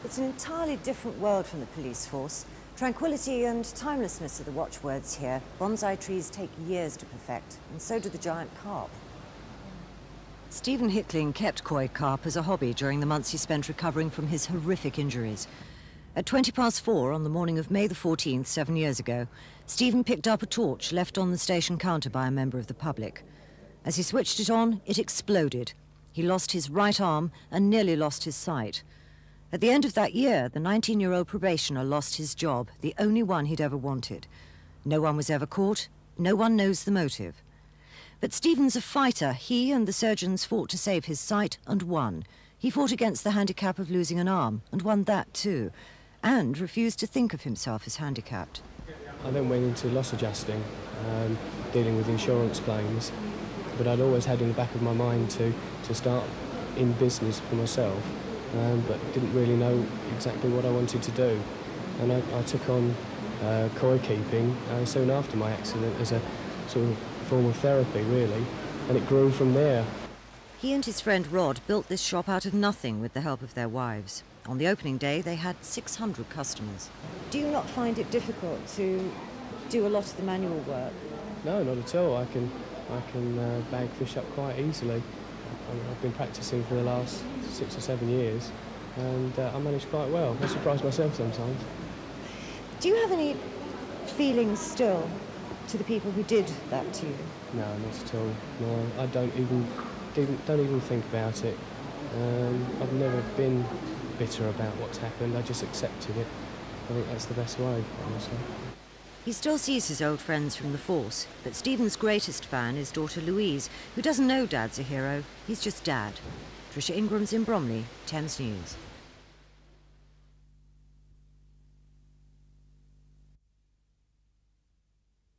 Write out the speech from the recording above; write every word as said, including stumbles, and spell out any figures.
It's an entirely different world from the police force. Tranquility and timelessness are the watchwords here. Bonsai trees take years to perfect, and so do the giant carp. Stephen Hickling kept koi carp as a hobby during the months he spent recovering from his horrific injuries. At twenty past four on the morning of May the fourteenth, seven years ago, Stephen picked up a torch left on the station counter by a member of the public. As he switched it on, it exploded. He lost his right arm and nearly lost his sight. At the end of that year, the nineteen-year-old probationer lost his job, the only one he'd ever wanted. No one was ever caught. No one knows the motive. But Stephen's a fighter. He and the surgeons fought to save his sight and won. He fought against the handicap of losing an arm and won that too, and refused to think of himself as handicapped. I then went into loss adjusting, um, dealing with insurance claims, but I'd always had in the back of my mind to, to start in business for myself, um, but didn't really know exactly what I wanted to do. And I, I took on uh, koi keeping uh, soon after my accident as a sort of form of therapy, really, and it grew from there. He and his friend Rod built this shop out of nothing with the help of their wives. On the opening day, they had six hundred customers. Do you not find it difficult to do a lot of the manual work? No, not at all. I can, I can uh, bag fish up quite easily. I've been practicing for the last six or seven years, and uh, I manage quite well. I surprise myself sometimes. Do you have any feelings still to the people who did that to you? No, not at all. No, I don't even, don't even think about it. Um, I've never been bitter about what's happened. I just accepted it. I think that's the best way, honestly. He still sees his old friends from the force, but Stephen's greatest fan is daughter Louise, who doesn't know Dad's a hero. He's just Dad. Trisha Ingram's in Bromley, Thames News.